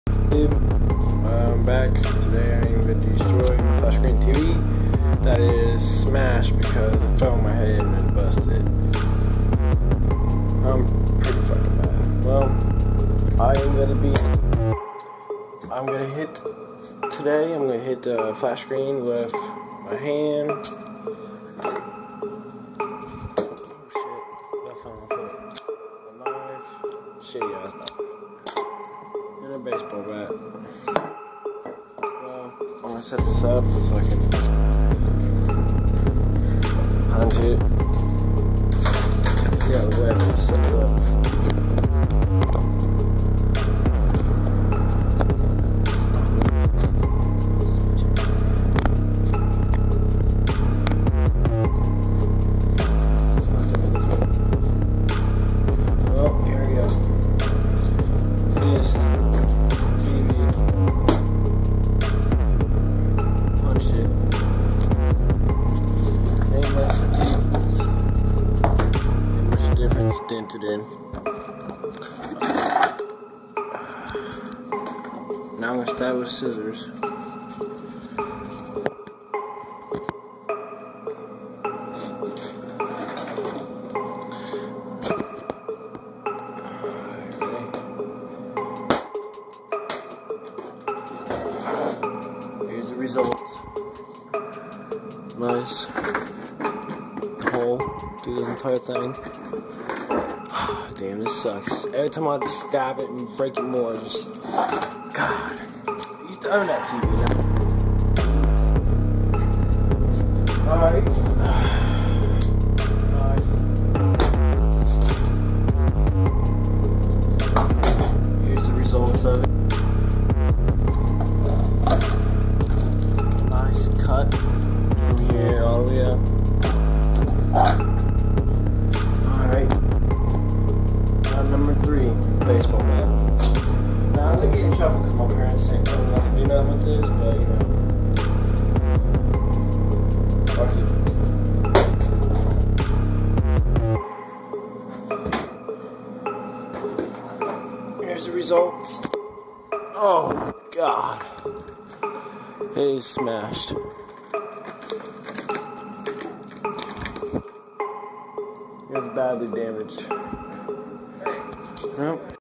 I'm back. Today I am going to destroy my flat screen TV that is smashed because it fell on my head and busted. I'm pretty fucking bad. Well, I'm going to hit the flat screen with my hand. Shitty ass knife. And a baseball bat. Well, I'm gonna set this up so I can punch it. See how the way to set it up. Dented in. Now I'm going to stab with scissors. Here's the results. Nice hole through the entire thing. Damn, this sucks. Every time I stab it and break it more, just God. I used to own that TV. Alright. Here's the results of it. Nice cut from here all the way up. Alright. Number 3, baseball bat. Now I'm gonna get in trouble because my parents ain't telling me not to do nothing with this, but you know. Fuck it. Here's the results. Oh God. It is smashed. It's badly damaged. Yep.